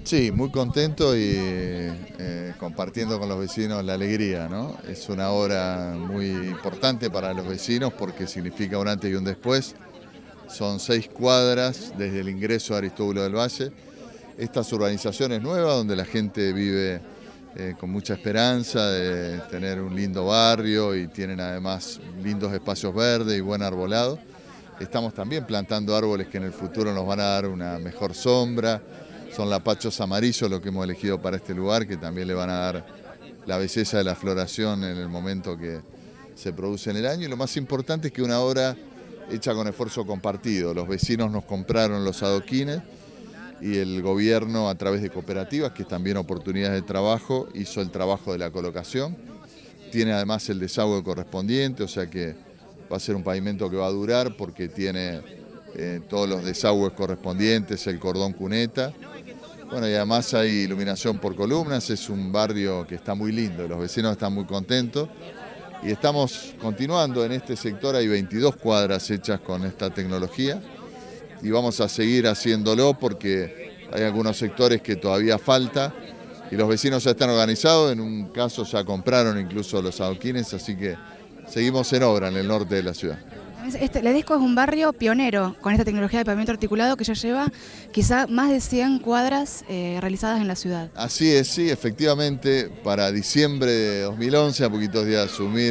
Sí, muy contento y compartiendo con los vecinos la alegría, ¿no? Es una obra muy importante para los vecinos porque significa un antes y un después. Son 6 cuadras desde el ingreso a Aristóbulo del Valle. Estas urbanizaciones nuevas donde la gente vive con mucha esperanza de tener un lindo barrio y tienen además lindos espacios verdes y buen arbolado. Estamos también plantando árboles que en el futuro nos van a dar una mejor sombra. Son lapachos amarillos lo que hemos elegido para este lugar, que también le van a dar la belleza de la floración en el momento que se produce en el año. Y lo más importante es que una obra hecha con esfuerzo compartido. Los vecinos nos compraron los adoquines y el gobierno, a través de cooperativas, que es también oportunidades de trabajo, hizo el trabajo de la colocación. Tiene además el desagüe correspondiente, o sea que va a ser un pavimento que va a durar porque tiene todos los desagües correspondientes, el cordón cuneta. Bueno, y además hay iluminación por columnas, es un barrio que está muy lindo, los vecinos están muy contentos y estamos continuando en este sector, hay 22 cuadras hechas con esta tecnología y vamos a seguir haciéndolo porque hay algunos sectores que todavía falta y los vecinos ya están organizados, en un caso ya compraron incluso los adoquines, así que seguimos en obra en el norte de la ciudad. Ledesco es un barrio pionero con esta tecnología de pavimento articulado que ya lleva quizá más de 100 cuadras realizadas en la ciudad. Así es, sí, efectivamente, para diciembre de 2011, a poquitos días de asumir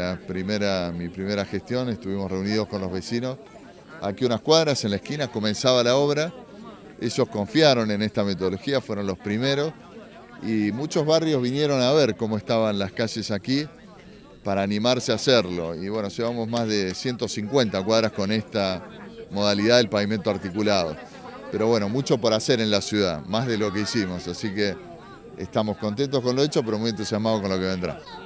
mi primera gestión, estuvimos reunidos con los vecinos. Aquí unas cuadras en la esquina comenzaba la obra, ellos confiaron en esta metodología, fueron los primeros y muchos barrios vinieron a ver cómo estaban las calles aquí para animarse a hacerlo. Y bueno, llevamos más de 150 cuadras con esta modalidad del pavimento articulado. Pero bueno, mucho por hacer en la ciudad, más de lo que hicimos, así que estamos contentos con lo hecho, pero muy entusiasmados con lo que vendrá.